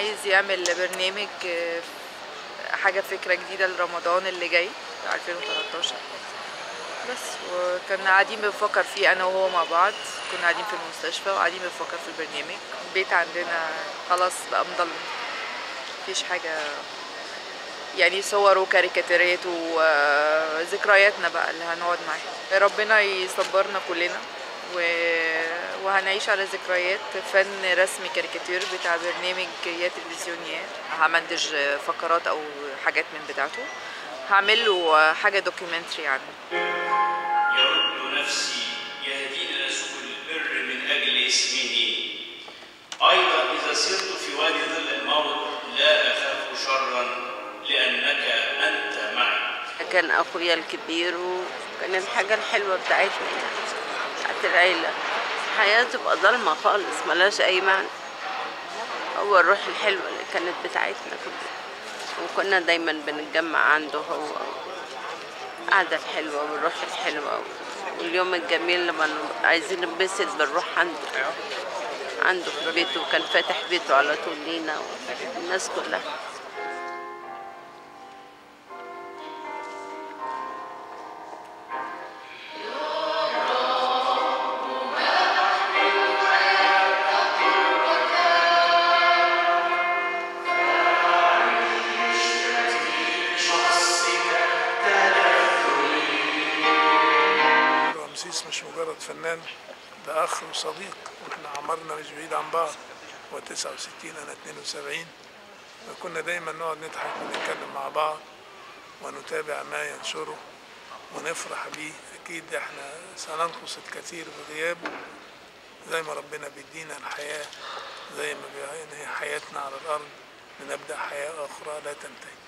عايز يعمل برنامج حاجة فكرة جديدة لرمضان اللي جاي 2013 بس. وكنا قاعدين بنفكر فيه أنا وهو مع بعض، كنا قاعدين في المستشفى وقاعدين بنفكر في البرنامج. البيت عندنا خلاص بقى مضلم، مفيش حاجة يعني، صور وكاريكاتيرات وذكرياتنا بقى اللي هنقعد معاها. ربنا يصبرنا كلنا وهنعيش على ذكريات فن رسمي كاريكاتير بتاع برنامج يا تلفزيونيات. همنتج فقرات او حاجات من بتاعته، هعمل له حاجه دوكيومنتري عنه. يرد نفسي يهدينا سبل البر من اجل اسمه، ايضا اذا سرت في وادي ظل الموت لا اخاف شرا لانك انت معي. كان اخويا الكبير وكان الحاجه الحلوه بتاعتنا بتاعت العيله. الحياه تبقى ضلمه خالص ملهاش اي معنى. هو الروح الحلوه اللي كانت بتاعتنا كلنا، وكنا دايما بنتجمع عنده هو. القعده الحلوه والروح الحلوه واليوم الجميل لما عايزين ننبسط بنروح عنده في بيته، وكان فاتح بيته على طول لينا والناس كلها. رمسيس مش مجرد فنان، ده أخ وصديق، وإحنا عمرنا مش بعيد عن بعض. هو 69 أنا 72. فكنا دايما نقعد نضحك ونتكلم مع بعض ونتابع ما ينشره ونفرح بيه. أكيد إحنا سننقص الكثير بغيابه، زي ما ربنا بيدينا الحياة، زي ما بينهي حياتنا على الأرض لنبدأ حياة أخرى لا تنتهي.